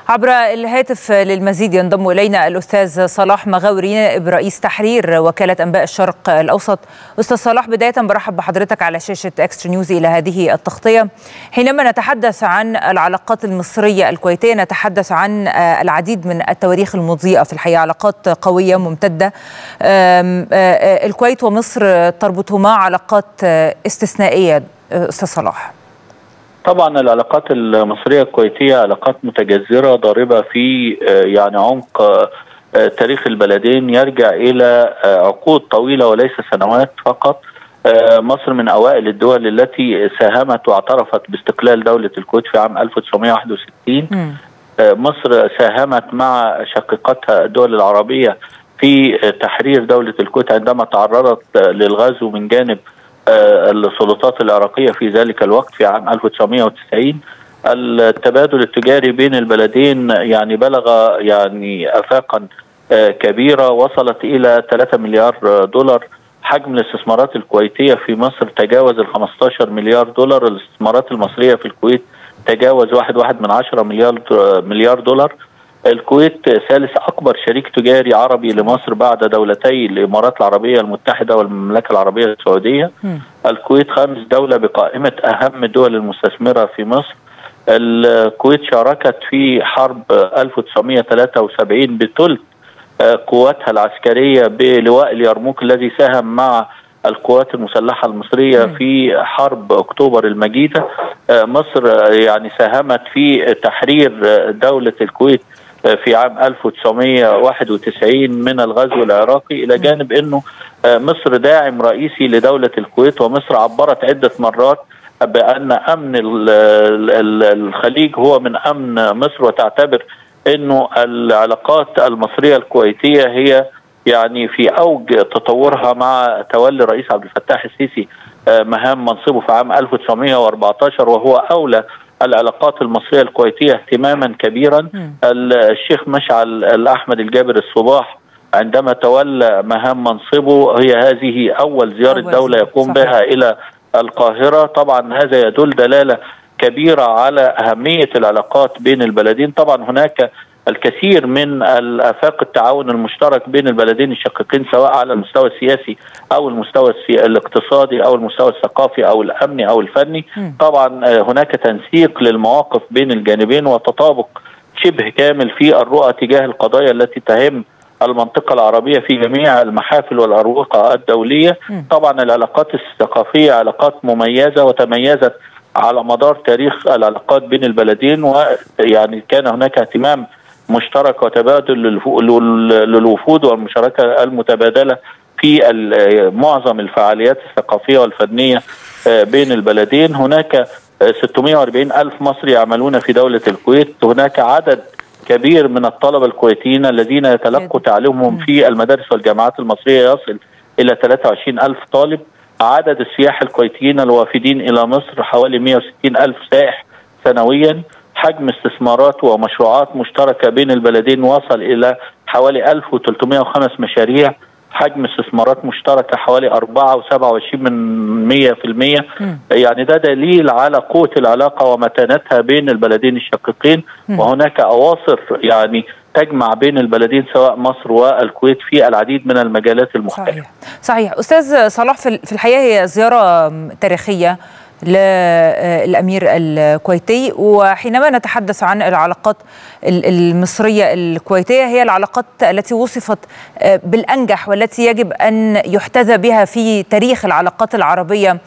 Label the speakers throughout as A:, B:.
A: عبر الهاتف للمزيد ينضم إلينا الأستاذ صلاح مغاوري نائب رئيس تحرير وكالة أنباء الشرق الأوسط. أستاذ صلاح، بداية برحب بحضرتك على شاشة إكسترا نيوز إلى هذه التغطية. حينما نتحدث عن العلاقات المصرية الكويتية نتحدث عن العديد من التواريخ المضيئة في الحقيقة، علاقات قوية ممتدة. الكويت ومصر تربطهما علاقات استثنائية. أستاذ صلاح،
B: طبعا العلاقات المصرية الكويتية علاقات متجذرة ضاربة في يعني عمق تاريخ البلدين يرجع إلى عقود طويلة وليس سنوات فقط. مصر من أوائل الدول التي ساهمت واعترفت باستقلال دولة الكويت في عام 1961. مصر ساهمت مع شقيقتها الدول العربية في تحرير دولة الكويت عندما تعرضت للغزو من جانب السلطات العراقية في ذلك الوقت في عام 1990. التبادل التجاري بين البلدين يعني بلغ يعني آفاقا كبيرة وصلت إلى 3 مليار دولار. حجم الاستثمارات الكويتية في مصر تجاوز ال 15 مليار دولار. الاستثمارات المصرية في الكويت تجاوز 1.1 مليار دولار. الكويت ثالث أكبر شريك تجاري عربي لمصر بعد دولتي الإمارات العربية المتحدة والمملكة العربية السعودية. الكويت خامس دولة بقائمة أهم الدول المستثمرة في مصر. الكويت شاركت في حرب 1973 بثلث قواتها العسكرية بلواء اليرموك الذي ساهم مع القوات المسلحة المصرية في حرب أكتوبر المجيدة. مصر يعني ساهمت في تحرير دولة الكويت في عام 1991 من الغزو العراقي، إلى جانب أنه مصر داعم رئيسي لدولة الكويت. ومصر عبرت عدة مرات بأن أمن الخليج هو من أمن مصر، وتعتبر أنه العلاقات المصرية الكويتية هي يعني في أوج تطورها مع تولي الرئيس عبد الفتاح السيسي مهام منصبه في عام 1914، وهو أولى العلاقات المصرية الكويتية اهتماما كبيرا. الشيخ مشعل الأحمد الجابر الصباح عندما تولى مهام منصبه هي هذه أول زيارة دولة يقوم بها إلى القاهرة. طبعا هذا يدل دلالة كبيرة على أهمية العلاقات بين البلدين. طبعا هناك الكثير من الآفاق التعاون المشترك بين البلدين الشقيقين، سواء على المستوى السياسي أو المستوى الاقتصادي أو المستوى الثقافي أو الأمني أو الفني. طبعا هناك تنسيق للمواقف بين الجانبين وتطابق شبه كامل في الرؤى تجاه القضايا التي تهم المنطقة العربية في جميع المحافل والأروقة الدولية. طبعا العلاقات الثقافية علاقات مميزة وتميزت على مدار تاريخ العلاقات بين البلدين، ويعني كان هناك اهتمام مشترك وتبادل للوفود والمشاركة المتبادلة في معظم الفعاليات الثقافية والفنية بين البلدين. هناك 640 ألف مصري يعملون في دولة الكويت. هناك عدد كبير من الطلبة الكويتيين الذين يتلقوا تعليمهم في المدارس والجامعات المصرية يصل إلى 23 ألف طالب. عدد السياح الكويتيين الوافدين إلى مصر حوالي 160 ألف سائح سنويا. حجم استثمارات ومشروعات مشتركة بين البلدين وصل إلى حوالي 1305 مشاريع. حجم استثمارات مشتركة حوالي 4.27%. يعني ده دليل على قوة العلاقة ومتانتها بين البلدين الشقيقين. وهناك أواصر يعني تجمع بين البلدين سواء مصر والكويت في العديد من المجالات المختلفة.
A: صحيح. أستاذ صلاح، في الحقيقة هي زيارة تاريخية للأمير الكويتي، وحينما نتحدث عن العلاقات المصرية الكويتية هي العلاقات التي وصفت بالأنجح والتي يجب أن يحتذى بها في تاريخ العلاقات العربية.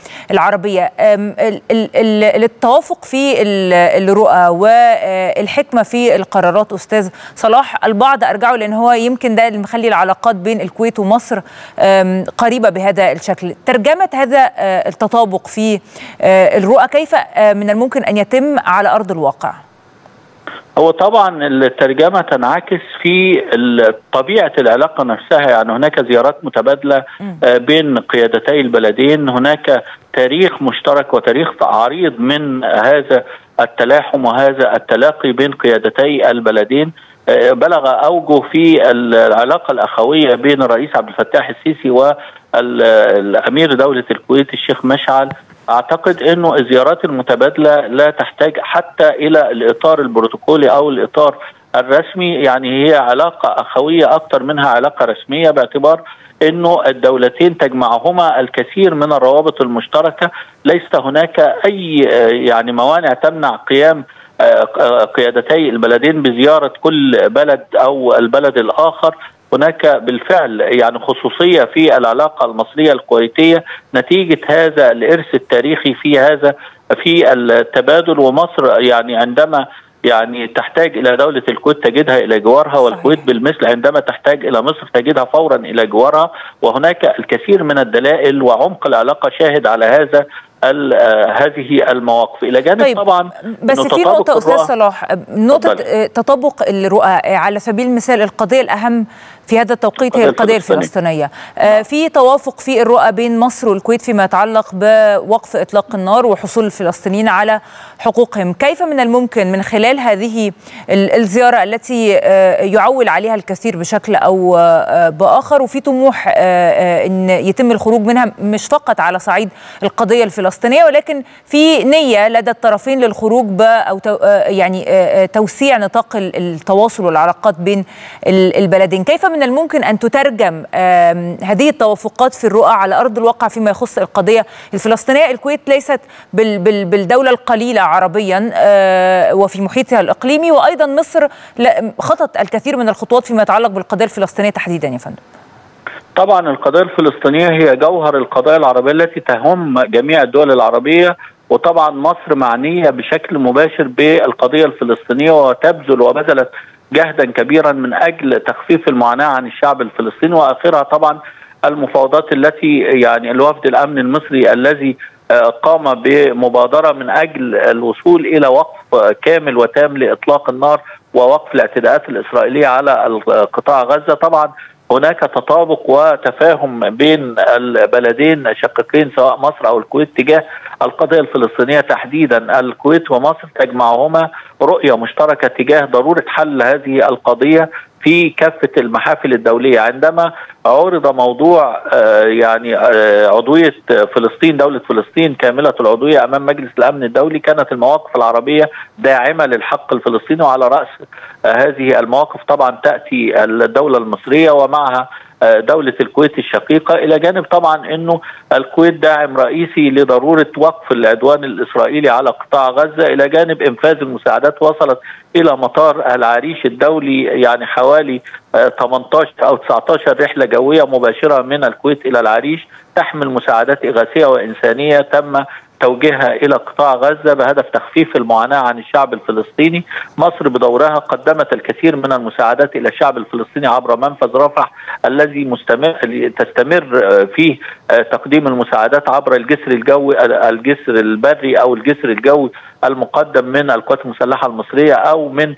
A: التوافق في الرؤى والحكمة في القرارات. أستاذ صلاح، البعض أرجعوا لأن هو يمكن ده اللي مخلي العلاقات بين الكويت ومصر قريبة بهذا الشكل. ترجمة هذا التطابق في الرؤى كيف من الممكن أن يتم على أرض الواقع؟
B: هو طبعا الترجمة تنعكس في طبيعة العلاقة نفسها. يعني هناك زيارات متبادلة بين قيادتي البلدين. هناك تاريخ مشترك وتاريخ عريض من هذا التلاحم وهذا التلاقي بين قيادتي البلدين. بلغ أوجه في العلاقة الأخوية بين الرئيس عبد الفتاح السيسي والأمير دولة الكويت الشيخ مشعل اعتقد انه الزيارات المتبادله لا تحتاج حتى الى الاطار البروتوكولي او الاطار الرسمي، يعني هي علاقه اخويه اكثر منها علاقه رسميه، باعتبار انه الدولتين تجمعهما الكثير من الروابط المشتركه. ليس هناك اي يعني موانع تمنع قيام قيادتي البلدين بزياره كل بلد او البلد الاخر. هناك بالفعل يعني خصوصيه في العلاقه المصريه الكويتيه نتيجه هذا الارث التاريخي في التبادل. ومصر يعني عندما يعني تحتاج الى دوله الكويت تجدها الى جوارها، والكويت بالمثل عندما تحتاج الى مصر تجدها فورا الى جوارها. وهناك الكثير من الدلائل وعمق العلاقه شاهد على هذه المواقف. الى جانب
A: طيب
B: طبعا
A: بس في نقطه استاذ صلاح، نقطه تطابق الرؤى. على سبيل المثال القضيه الاهم في هذا التوقيت هي القضيه الفلسطينيه. في توافق في الرؤى بين مصر والكويت فيما يتعلق بوقف اطلاق النار وحصول الفلسطينيين على حقوقهم. كيف من الممكن من خلال هذه الزياره التي يعول عليها الكثير بشكل او باخر، وفي طموح ان يتم الخروج منها مش فقط على صعيد القضيه الفلسطينيه، ولكن في نيه لدى الطرفين للخروج او يعني توسيع نطاق التواصل والعلاقات بين البلدين. كيف من الممكن أن تترجم هذه التوافقات في الرؤى على أرض الواقع فيما يخص القضية الفلسطينية؟ الكويت ليست بالدولة القليلة عربيا وفي محيطها الإقليمي، وأيضا مصر خطت الكثير من الخطوات فيما يتعلق بالقضية الفلسطينية تحديدا يا فندم.
B: طبعا القضية الفلسطينية هي جوهر القضايا العربية التي تهم جميع الدول العربية، وطبعا مصر معنية بشكل مباشر بالقضية الفلسطينية وتبذل وبذلت جهدا كبيرا من اجل تخفيف المعاناه عن الشعب الفلسطيني، واخرها طبعا المفاوضات التي يعني الوفد الامن المصري الذي قام بمبادره من اجل الوصول الى وقف كامل وتام لاطلاق النار ووقف الاعتداءات الاسرائيليه على قطاع غزه. طبعا هناك تطابق وتفاهم بين البلدين شقيقين سواء مصر او الكويت تجاه القضيه الفلسطينيه تحديدا. الكويت ومصر تجمعهما رؤيه مشتركه تجاه ضروره حل هذه القضيه في كافه المحافل الدوليه. عندما عرض موضوع يعني عضويه فلسطين، دوله فلسطين كامله العضويه امام مجلس الامن الدولي، كانت المواقف العربيه داعمه للحق الفلسطيني، وعلى راس هذه المواقف طبعا تاتي الدوله المصريه ومعها دولة الكويت الشقيقة، إلى جانب طبعا أنه الكويت داعم رئيسي لضرورة وقف العدوان الإسرائيلي على قطاع غزة، إلى جانب إنفاذ المساعدات وصلت إلى مطار العريش الدولي يعني حوالي 18 أو 19 رحلة جوية مباشرة من الكويت إلى العريش تحمل مساعدات إغاثية وإنسانية تم توجيهها إلى قطاع غزة بهدف تخفيف المعاناة عن الشعب الفلسطيني. مصر بدورها قدمت الكثير من المساعدات إلى الشعب الفلسطيني عبر منفذ رفح الذي تستمر فيه تقديم المساعدات عبر الجسر البري أو الجسر الجوي المقدم من القوات المسلحة المصرية، أو من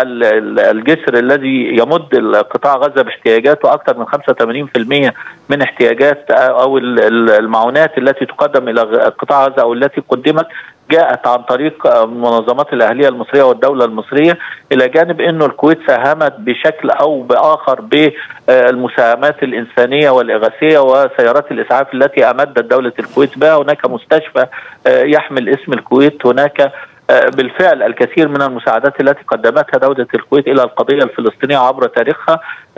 B: الجسر الذي يمد قطاع غزة باحتياجاته. أكثر من 85% من احتياجات أو المعونات التي تقدم إلى قطاع غزة أو التي قدمت جاءت عن طريق المنظمات الأهلية المصرية والدولة المصرية، إلى جانب أنه الكويت ساهمت بشكل أو بآخر بالمساهمات الإنسانية والإغاثية وسيارات الإسعاف التي أمدت دولة الكويت بها. هناك مستشفى يحمل اسم الكويت، هناك بالفعل الكثير من المساعدات التي قدمتها دولة الكويت إلى القضية الفلسطينية عبر تاريخها.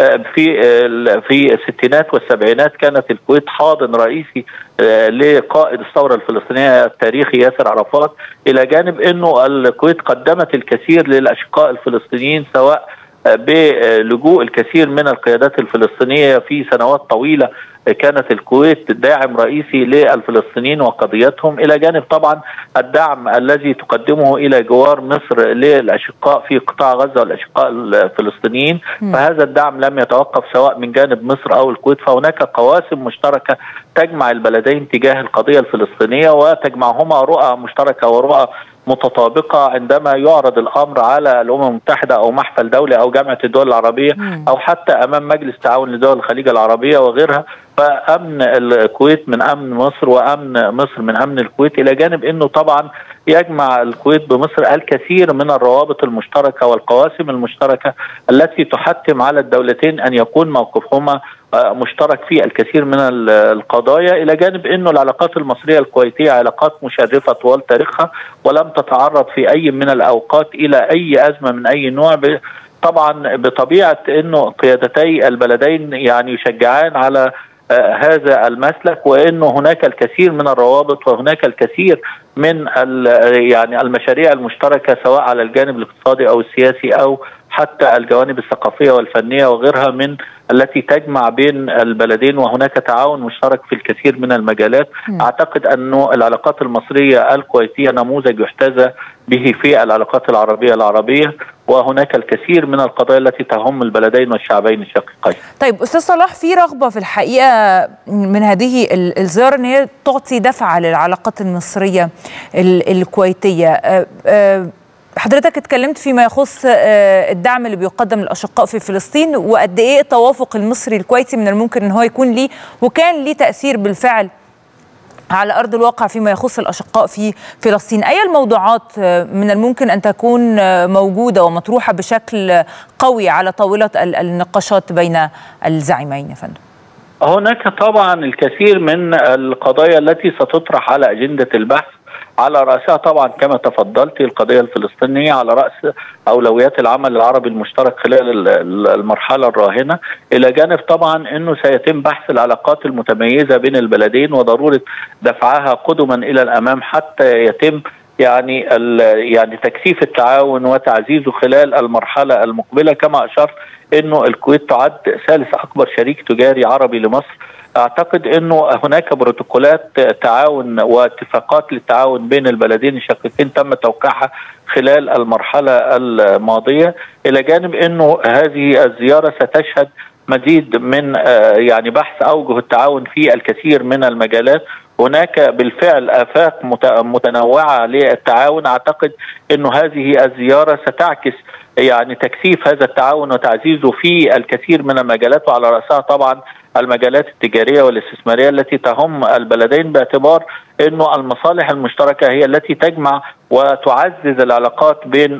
B: في الستينات والسبعينات كانت الكويت حاضن رئيسي لقائد الثورة الفلسطينية التاريخي ياسر عرفات، إلى جانب أنه الكويت قدمت الكثير للأشقاء الفلسطينيين سواء بلجوء الكثير من القيادات الفلسطينية في سنوات طويلة. كانت الكويت داعم رئيسي للفلسطينيين وقضيتهم، إلى جانب طبعا الدعم الذي تقدمه إلى جوار مصر للأشقاء في قطاع غزة والأشقاء الفلسطينيين. فهذا الدعم لم يتوقف سواء من جانب مصر أو الكويت، فهناك قواسم مشتركة تجمع البلدين تجاه القضية الفلسطينية وتجمعهما رؤى مشتركة ورؤى متطابقة. عندما يعرض الأمر على الأمم المتحدة أو محفل دولي أو جامعة الدول العربية أو حتى أمام مجلس تعاون لدول الخليج العربية وغيرها، فامن الكويت من امن مصر، وامن مصر من امن الكويت، الى جانب انه طبعا يجمع الكويت بمصر الكثير من الروابط المشتركه والقواسم المشتركه التي تحتم على الدولتين ان يكون موقفهما مشترك في الكثير من القضايا، الى جانب انه العلاقات المصريه الكويتيه علاقات مشرفه طوال تاريخها، ولم تتعرض في اي من الاوقات الى اي ازمه من اي نوع. طبعا بطبيعه انه قيادتي البلدين يعني يشجعان على هذا المسلك، وانه هناك الكثير من الروابط وهناك الكثير من يعني المشاريع المشتركه، سواء على الجانب الاقتصادي او السياسي او حتى الجوانب الثقافيه والفنيه وغيرها من التي تجمع بين البلدين، وهناك تعاون مشترك في الكثير من المجالات. اعتقد انه العلاقات المصريه الكويتيه نموذج يحتذى به في العلاقات العربيه، وهناك الكثير من القضايا التي تهم البلدين والشعبين الشقيقين.
A: طيب استاذ صلاح، في رغبه في الحقيقه من هذه الزياره ان هي تعطي دفعه للعلاقات المصريه الكويتيه. حضرتك اتكلمت فيما يخص الدعم اللي بيقدم للاشقاء في فلسطين، وقد ايه التوافق المصري الكويتي من الممكن ان هو يكون ليه وكان ليه تاثير بالفعل على أرض الواقع فيما يخص الأشقاء في فلسطين. أي الموضوعات من الممكن أن تكون موجودة ومطروحة بشكل قوي على طاولة النقاشات بين الزعيمين يا فندم؟
B: هناك طبعا الكثير من القضايا التي ستطرح على أجندة البحث، على رأسها طبعا كما تفضلت القضية الفلسطينية، على رأس أولويات العمل العربي المشترك خلال المرحلة الراهنة، إلى جانب طبعا أنه سيتم بحث العلاقات المتميزة بين البلدين وضرورة دفعها قدما إلى الأمام حتى يتم يعني تكثيف التعاون وتعزيزه خلال المرحلة المقبلة. كما أشرت أنه الكويت تعد ثالث أكبر شريك تجاري عربي لمصر. أعتقد أنه هناك بروتوكولات تعاون واتفاقات للتعاون بين البلدين الشقيقين تم توقيعها خلال المرحلة الماضية، إلى جانب أنه هذه الزيارة ستشهد مزيد من يعني بحث أوجه التعاون في الكثير من المجالات. هناك بالفعل آفاق متنوعة للتعاون. أعتقد أنه هذه الزيارة ستعكس يعني تكثيف هذا التعاون وتعزيزه في الكثير من المجالات، وعلى رأسها طبعا المجالات التجارية والاستثمارية التي تهم البلدين، باعتبار أنه المصالح المشتركة هي التي تجمع وتعزز العلاقات بين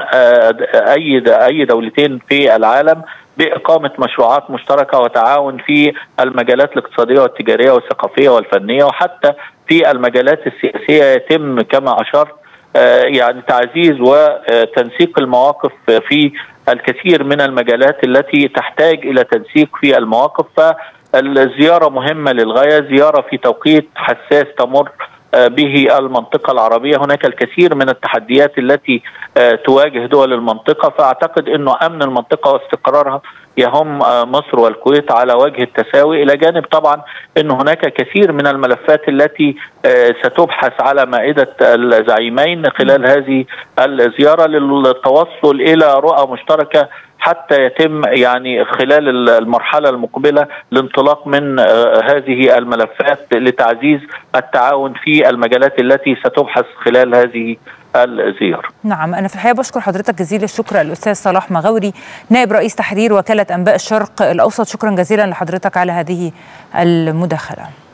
B: أي دولتين في العالم بإقامة مشروعات مشتركة وتعاون في المجالات الاقتصادية والتجارية والثقافية والفنية، وحتى في المجالات السياسية يتم كما أشرت يعني تعزيز وتنسيق المواقف في الكثير من المجالات التي تحتاج إلى تنسيق في المواقف. فالزيارة مهمة للغاية، زيارة في توقيت حساس تمر به المنطقة العربية. هناك الكثير من التحديات التي تواجه دول المنطقة، فأعتقد أنه أمن المنطقة واستقرارها يهم مصر والكويت على وجه التساوي، إلى جانب طبعا أن هناك كثير من الملفات التي ستبحث على مائدة الزعيمين خلال هذه الزيارة للتوصل إلى رؤى مشتركة حتى يتم يعني خلال المرحلة المقبلة الانطلاق من هذه الملفات لتعزيز التعاون في المجالات التي ستبحث خلال هذه الزيارة.
A: نعم، أنا في الحقيقة بشكر حضرتك جزيل الشكر الأستاذ صلاح مغاوري، نائب رئيس تحرير وكالة أنباء الشرق الأوسط. شكرا جزيلا لحضرتك على هذه المداخلة.